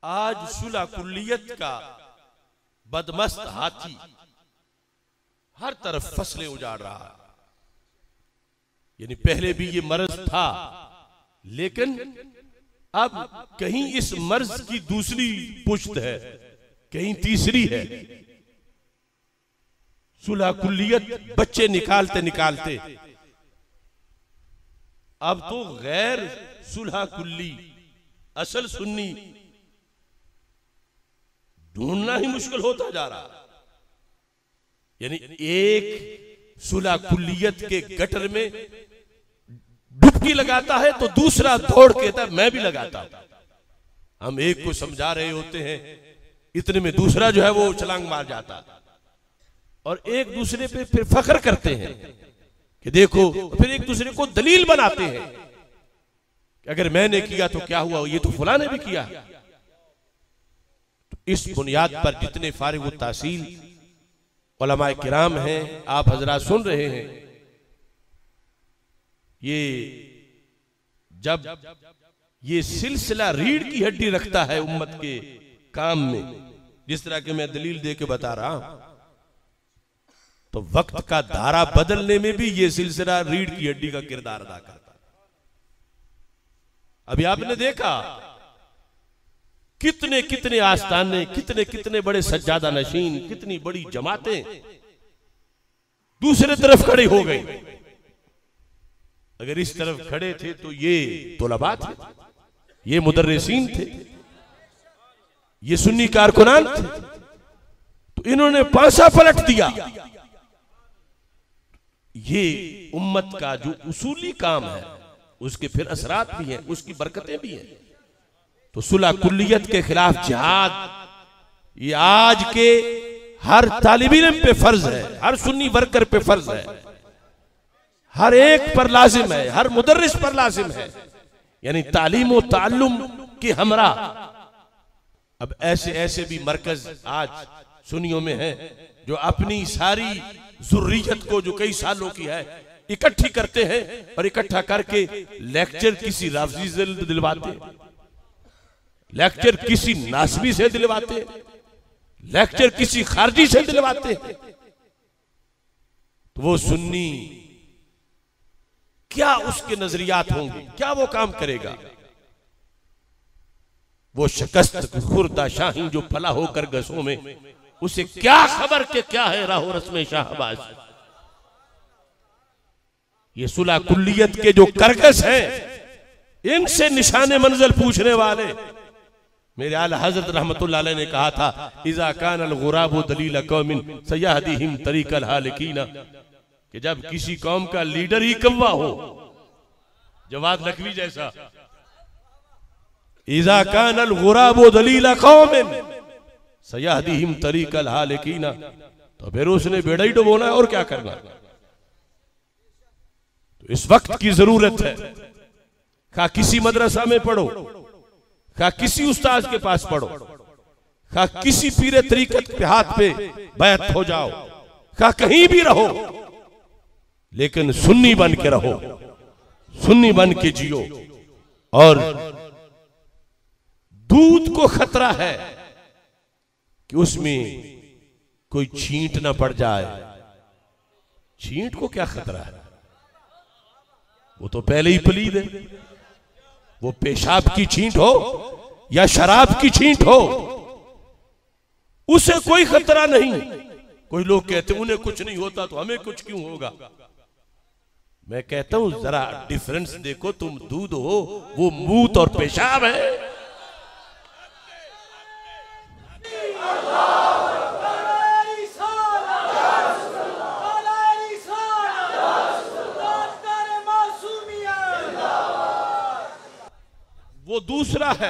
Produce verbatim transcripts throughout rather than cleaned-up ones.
आज सुलह कुल्लियत का बदमस्त हाथी हर तरफ फसलें उजाड़ रहा है। यानी पहले भी ये मर्ज था, लेकिन अब कहीं इस मर्ज की दूसरी पुश्त है, कहीं तीसरी है। सुलह कुल्लियत बच्चे निकालते निकालते अब तो गैर सुलह कुल्ली असल सुन्नी ढूंढना ही मुश्किल होता जा रहा। यानी एक सुलह कुल्लियत के गटर में डुबकी लगाता है तो दूसरा दौड़ के कहता है मैं भी लगाता हूं। हम एक को समझा रहे होते हैं, इतने में दूसरा जो है वो छलांग मार जाता, और एक दूसरे पे फिर फख्र करते हैं कि देखो, फिर एक दूसरे को दलील बनाते हैं कि अगर मैंने किया तो क्या हुआ, ये तो फलां ने भी किया। तो इस बुनियाद पर जितने फारिग तहसील उलमाए किराम हैं, आप हजरात सुन रहे हैं, ये जब ये सिलसिला रीढ़ की हड्डी रखता है उम्मत के काम में, जिस तरह के मैं दलील दे के बता रहा हूं, तो वक्त का धारा बदलने में भी ये सिलसिला रीढ़ की हड्डी का किरदार अदा करता है। अभी आपने देखा कितने कितने आस्थाने, कितने कितने बड़े सज्जादा नशीन, कितनी बड़ी जमातें दूसरे तरफ खड़े हो गए। अगर इस तरफ खड़े थे तो ये तुलबा थे, ये मुदर्रिसीन थे, ये सुन्नी कारकुनान थे, तो इन्होंने पासा पलट दिया। ये उम्मत का जो उसूली काम है उसके फिर असरात भी हैं, उसकी बरकतें भी हैं। तो सुलह कुल्लियत के खिलाफ जिहाद ये आज के हर तालिब इल्म पे फर्ज है, हर सुन्नी वर्कर पे फर्ज है, हर एक पर लाजिम है, हर मुदर्रिस पर लाजिम है। यानी तालीम व ताल्लुम के हमरा। अब ऐसे ऐसे भी मरकज आज सुन्नियों में हैं जो अपनी सारी जुर्रियत को जो कई सालों की है इकट्ठी करते हैं और इकट्ठा करके लेक्चर किसी राफजी से दिलवाते, लेक्चर किसी नासबी से दिलवाते, लेक्चर किसी खारजी से दिलवाते। तो वो सुन्नी क्या उसके नजरियात होंगे, क्या वो काम करेगा? वो शिकस्त खुर्दा शाही जो फला होकर गसों में, उसे क्या खबर के क्या है राहो रस्म शाहबाज। ये सुलह कुल्लियत के जो करकस हैं, इनसे निशाने मंजिल पूछने वाले मेरे आला हजरत रहमतुल्लाह अलैह ने कहा था, इज़ा कान अल गुराबु दलील कौमिन सयहदीहिम तरीकल हालिकीना, कि जब किसी कौम का लीडर ही कव्वा हो, जवाद लखवी जैसा, इज़ा कान अल गुराबु दलील कौमिन सयहदीहिम तरीकल हालिकीना, तो फिर उसने बेड़ा ही डुबोना है और क्या करना। तो इस वक्त की जरूरत है, खा किसी मदरसा में पढ़ो, खा किसी उस्ताद के पास पढ़ो, खा किसी पीरे तरीकत के हाथ पे बैत हो जाओ, खा कहीं भी रहो, लेकिन सुन्नी बन के रहो, सुन्नी बन के जियो। और दूध को खतरा है कि उसमें कोई छींट ना पड़ जाए। छींट को क्या खतरा है, वो तो पहले ही पलीद है। वो पेशाब की छींट हो या शराब की छींट हो, उसे कोई खतरा नहीं। कोई लोग कहते उन्हें कुछ नहीं होता तो हमें कुछ क्यों होगा। मैं कहता हूं जरा डिफरेंस देखो, तुम दूध हो, वो मूत और पेशाब है। वो दूसरा है,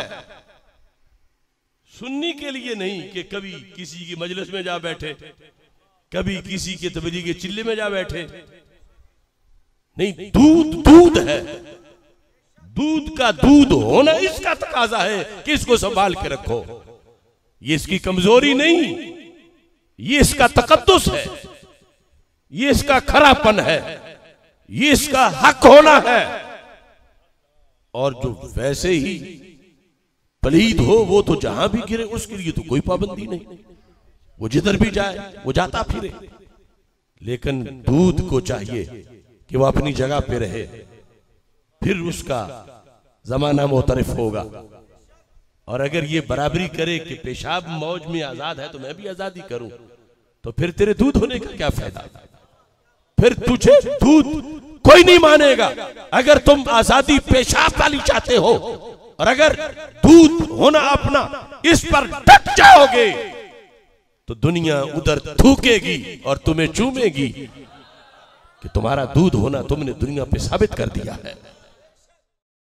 सुन्नी के लिए नहीं कि कभी किसी की मजलिस में जा बैठे, कभी किसी के तबलीग के चिल्ले में जा बैठे। नहीं, दूध दूध है, दूध का दूध होना इसका तकाजा है कि इसको संभाल के रखो। ये इसकी कमजोरी नहीं, ये इसका तकद्दुस है, ये इसका खरापन है, ये इसका हक होना है। और जो वैसे ही पलीद हो वो तो जहां भी गिरे, उसके लिए तो कोई पाबंदी नहीं, वो जिधर भी जाए वो जाता फिरे। लेकिन दूध को चाहिए कि वो अपनी जगह पे रहे, फिर उसका जमाना मुतरफ होगा। और अगर ये बराबरी करे कि पेशाब मौज में आजाद है तो मैं भी आजादी करूं, तो फिर तेरे दूध होने का क्या फायदा? फिर तुझे दूध कोई नहीं मानेगा। अगर तुम आजादी पेशाब वाली चाहते हो और अगर दूध होना अपना इस पर डट जाओगे तो दुनिया उधर थूकेगी और तुम्हें चूमेगी कि तुम्हारा दूध होना तुमने दुनिया पे साबित कर दिया है।